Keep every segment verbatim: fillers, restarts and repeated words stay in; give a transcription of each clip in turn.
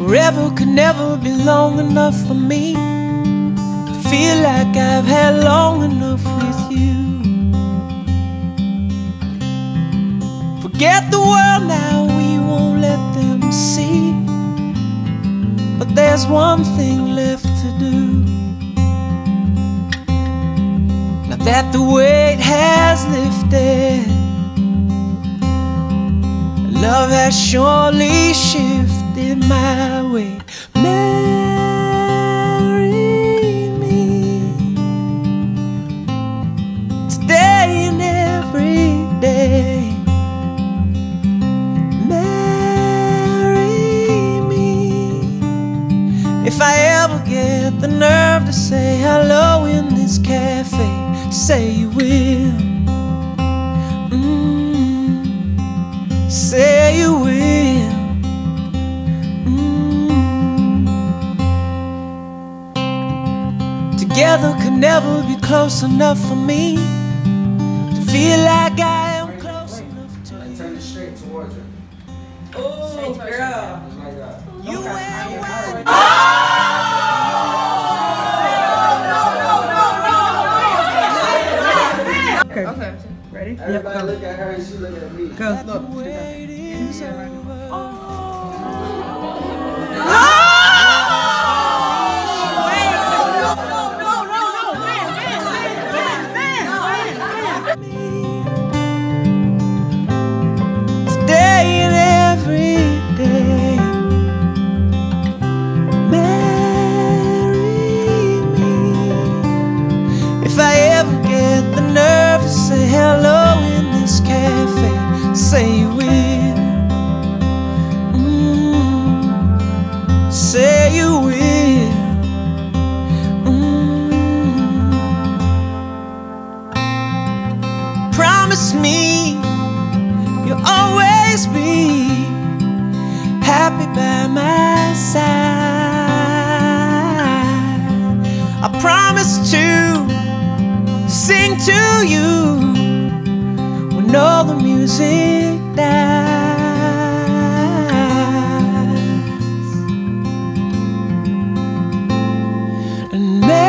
Forever could never be long enough for me to feel like I've had long enough with you. Forget the world now, we won't let them see. But there's one thing left to do. Now that the weight has lifted, love has surely shifted my way. Marry me today and every day. If I ever get the nerve to say hello in this cafe, say you will. Mm, say you will. Mm. Together could never be close enough for me to feel like I am close enough to you. Turn it straight towards her. Oh, girl. Just like that. You Okay. will. Okay. Okay. Ready? Everybody Yep, look at her and she look at me. go. Look. Today and every day. Marry me. If I ever get the nerve to say hello in this cafe, say you will. Mm, say you will. Mm. Promise me you'll always be happy by my side. I promise to sing to you when all the music dies. And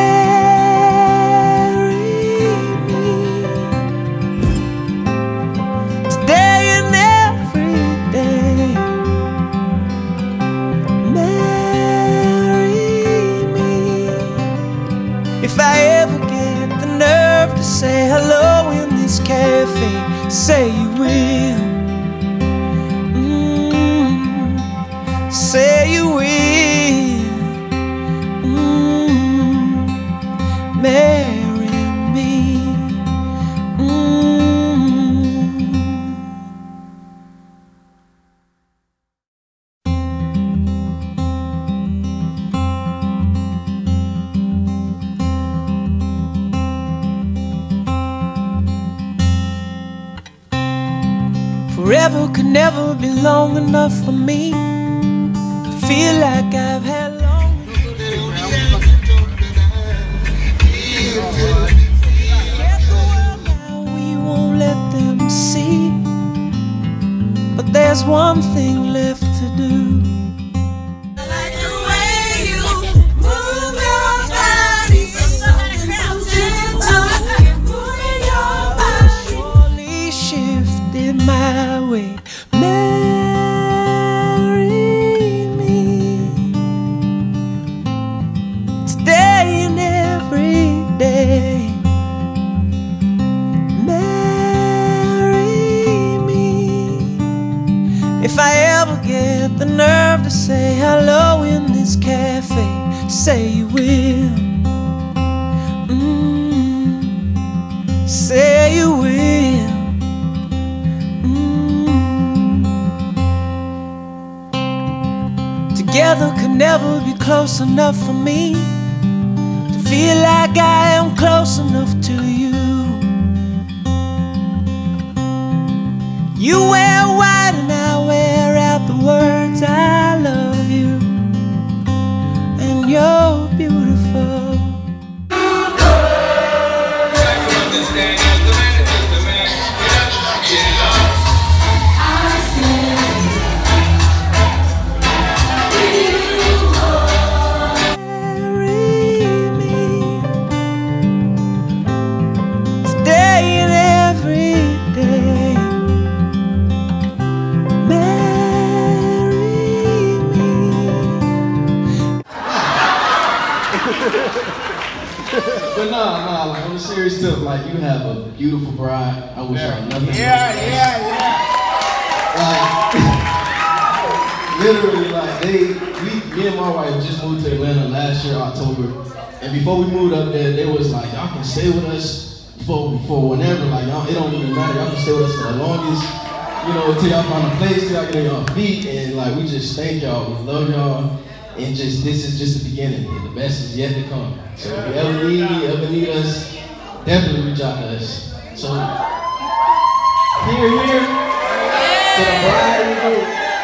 marry me today and every day. Marry me. If I ever get the nerve to say hello in this cafe, say you will. Mm, say you will. Mm, marry me. Mm. Forever could never be long enough for me to feel like I've had long enough. Forget the world now, we won't let them see. But there's one thing left to do. I like the way you move your body. Something so gentle. Moving your body. Surely shifted my way. Marry me today and every day. Marry me. If I ever get the nerve to say hello in this cafe, say you will. Mm, say you will. Mm. Together could never be close enough for me to feel like I am close enough to you. You wear white and I wear out the words I love you, and you're beautiful. I But no, no, like on a serious tip, like you have a beautiful bride. I wish y'all nothing. Yeah, yeah, yeah. Like, literally, like they, we, me and my wife just moved to Atlanta last year, October. And before we moved up there, they was like, y'all can stay with us for, for whenever. Like, y'all, it don't even matter. Y'all can stay with us for the longest. You know, till y'all find a place, till y'all get on y'all feet. And like, we just thank y'all. We love y'all. And just, this is just the beginning. And the best is yet to come. So if you ever need me, ever need us, definitely reach out to us. So, here, here, to the bride and groom.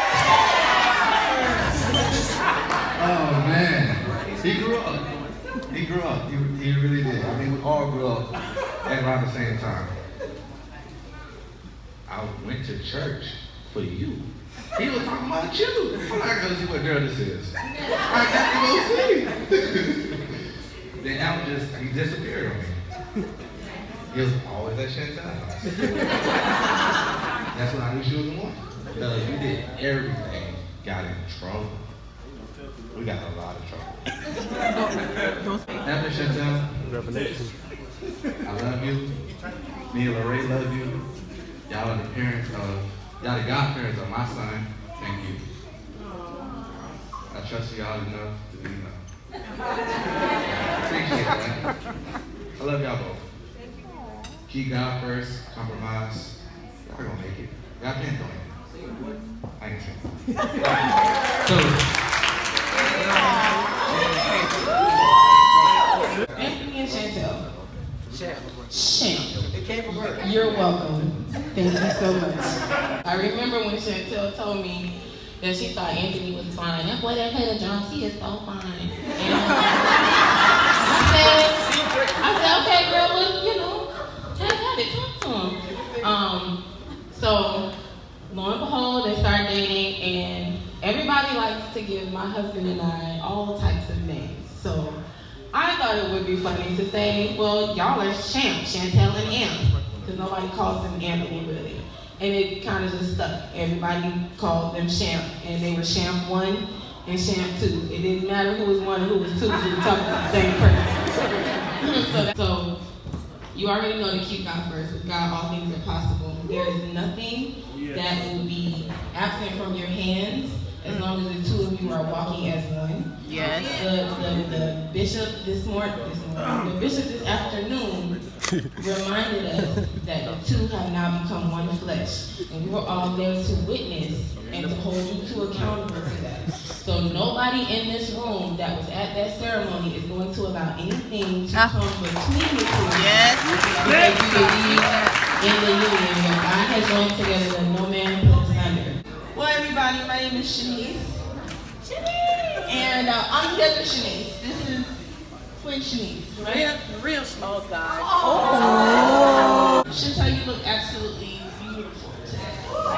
Oh man, he grew up. He grew up. He, he really did. I mean, we all grew up at around the same time. I went to church for you. He was talking about you. I'm not gonna see what girl this is. I got to go see. Then Al just, he disappeared on me. He was always at Chantel. That's when I knew she was the one. Because we did everything. Got in trouble. We got a lot of trouble. After Chantel, I love you. Me and Lorraine love you. Y'all are the parents of, y'all the godparents of my son. Thank you. I trust y'all enough to do enough. Appreciate that. I love y'all both. Keep God first, compromise. Y'all gonna make it. Y'all can't go in. I can say. So, Anthony and Chantel. Shamp. Shamp. It came from her. You're welcome. Thank you so much. I remember when Chantel told me that she thought Anthony was fine. That boy that played a drum, he is so fine. And um, I said, I said, okay, girl, well, you know, have at it, talk to him. Um, so, lo and behold, they started dating, and everybody likes to give my husband and I all types of names. So, I thought it would be funny to say, well, y'all are Shamp, Chantel and Amp, because nobody calls them Anthony really. And it kind of just stuck. Everybody called them Shamp, and they were Shamp one and Shamp two. It didn't matter who was one or who was two, we were talking to the same person. so, that, so, you already know to keep God first. With God, all things are possible. There is nothing that will be absent from your hands as long as the two of you are walking as one. Yes. The, the, the bishop this morning, this morning, the bishop this afternoon reminded us that the two have now become one flesh. And we were all there to witness and to hold you to accountable to that. So nobody in this room that was at that ceremony is going to allow anything to come between the two. Yes. Because you believe in the union that God has joined together that no man put asunder. Well, everybody, my name is Shanice. And uh, I'm the other Shanice. This is twin Shanice, right? The real small guy. Oh. Chantel, you look absolutely beautiful today.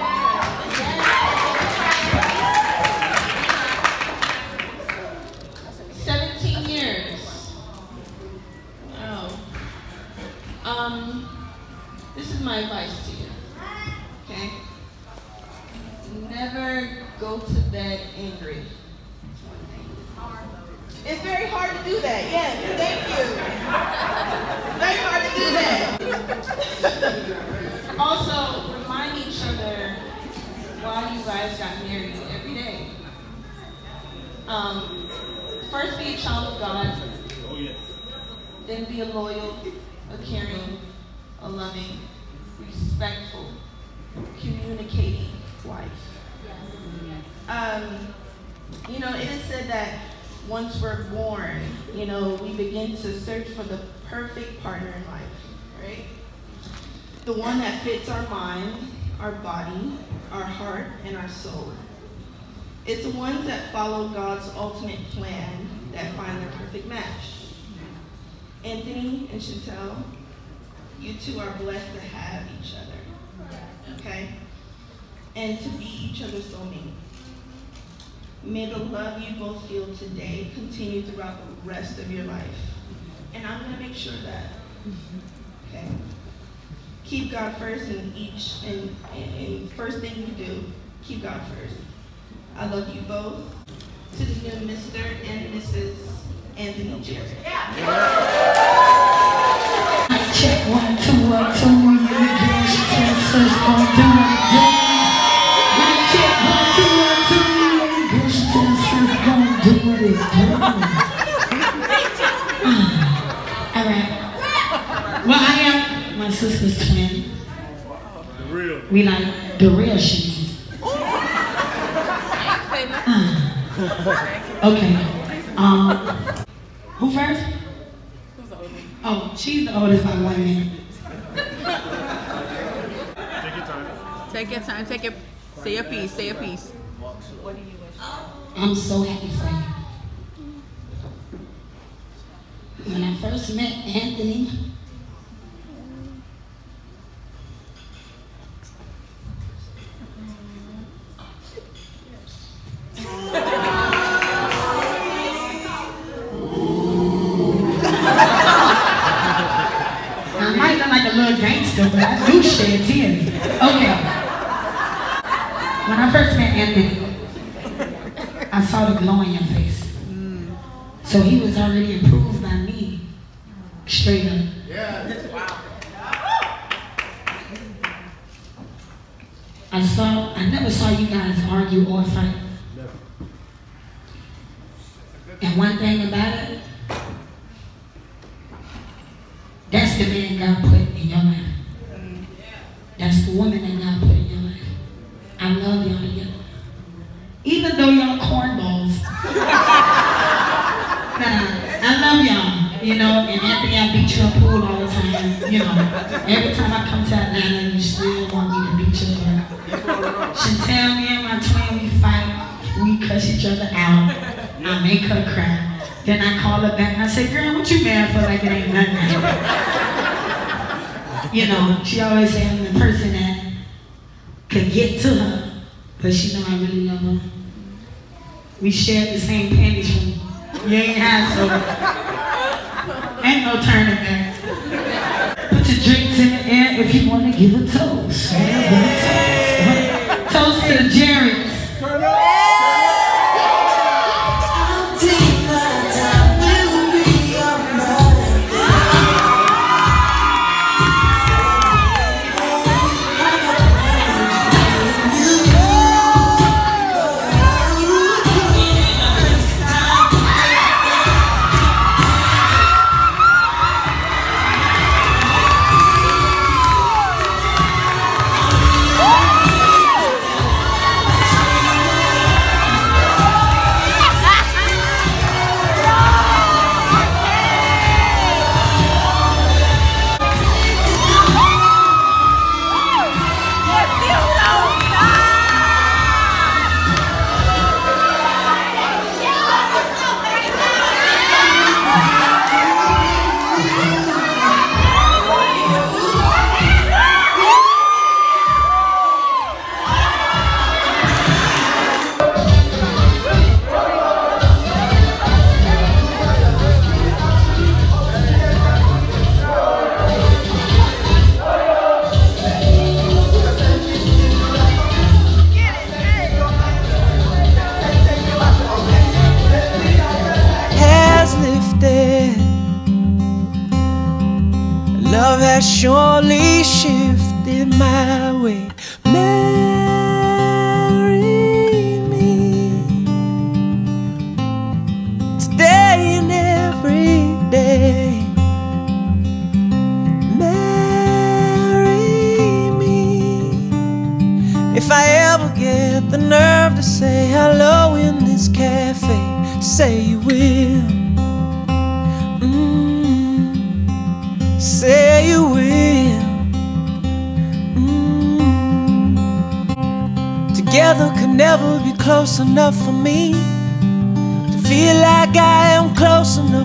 Seventeen years. Oh. Um. This is my advice to you. Okay. Never go to bed angry. It's very hard to do that. Yes, thank you. Very hard to do that. Also, remind each other why you guys got married every day. Um, first, be a child of God. Then be a loyal, a caring, a loving, respectful, communicating wife. Um, you know, it is said that once we're born, you know, we begin to search for the perfect partner in life, right? The one that fits our mind, our body, our heart, and our soul. It's the ones that follow God's ultimate plan that find their perfect match. Anthony and Chantel, you two are blessed to have each other, okay? And to be each other's soulmate. May the love you both feel today continue throughout the rest of your life. And I'm gonna make sure that, okay? Keep God first in each, and, and, and first thing you do, keep God first. I love you both. To the new Mister and Missus Anthony and Jarrett. Check one, two, one, two, you girl, she tells us gon' do it again. Mic check one, two, one, two, you girl, she tells us gon' do it again. Alright. Well, I am my sister's twin. The real. We like the real shit. Okay. Um, who first? Oh, she's the oldest by one minute. Take your time. Take your time. Take your. Say your piece. Say your piece. What do you wish? I'm so happy for you. When I first met Anthony, I might look like a little gangster, but I do shed tears. Okay. When I first met Anthony, I saw the glow in your face. So he was already improved by me. Straight up. Yeah. Wow. I saw, I never saw you guys argue or fight. And one thing about it, that's the man God put in your life. That's the woman that God put in your life. I love y'all together. Even though y'all cornballs. Nah, I love y'all. You know, and Anthony, I beat you up pool all the time. You know, every time I come to Atlanta, you still want me to beat you up. Chantel, me and my twin, we fight. We cuss each other out. I make her cry. Then I call her back and I say, girl, what you mad for like it ain't nothing? You know, she always say I'm the person that could get to her, but she know I really love her. We shared the same panties from you ain't had, so ain't no turning back. Put your drinks in the air if you want to give a toast. Toast to the Jarrett. Love has surely shifted my way. Marry me today and every day. Marry me if I ever get the nerve to say hello in this cafe. Say you will. Say you will. mm. Together could never be close enough for me to feel like I am close enough.